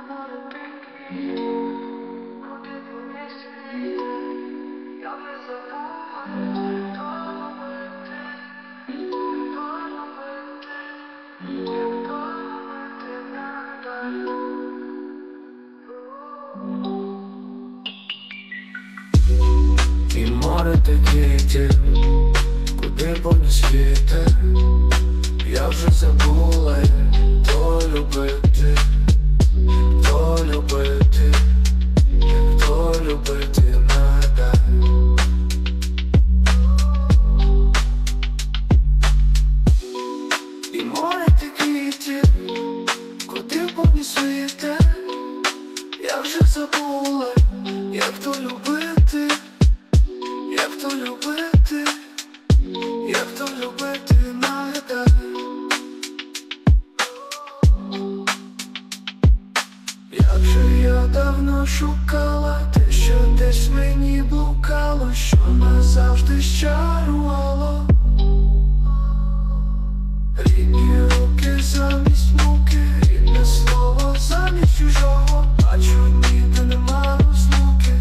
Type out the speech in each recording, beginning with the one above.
І море квітів, куди поніс вітер. Я вже забула, хто любити, хто любити, хто любити надо. І море квітів, куди поніс вітер. Я вже забула, як то любити, як то любити, як то любити надо. Як же я давно шукала те, що десь мені блукало, що назавжди щарувало. Рідні руки замість муки, рідне слово замість чужого, бачу, ніде нема розлуки.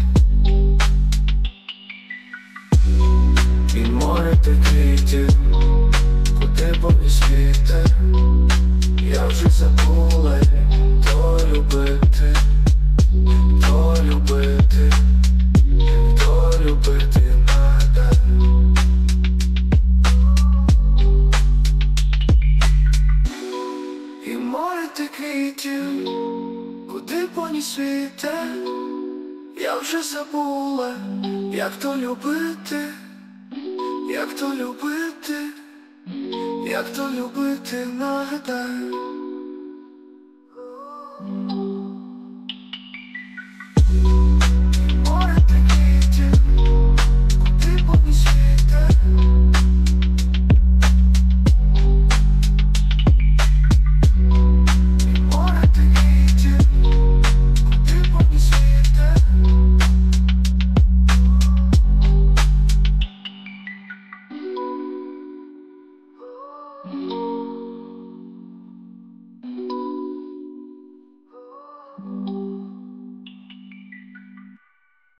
І море квітів, куди поніс вітер. Я вже забула, хто любити, хто любити, хто любити надо. І море квітів, куди поніс вітер. Я вже забула, як то любити, як то любити, як то любити надо.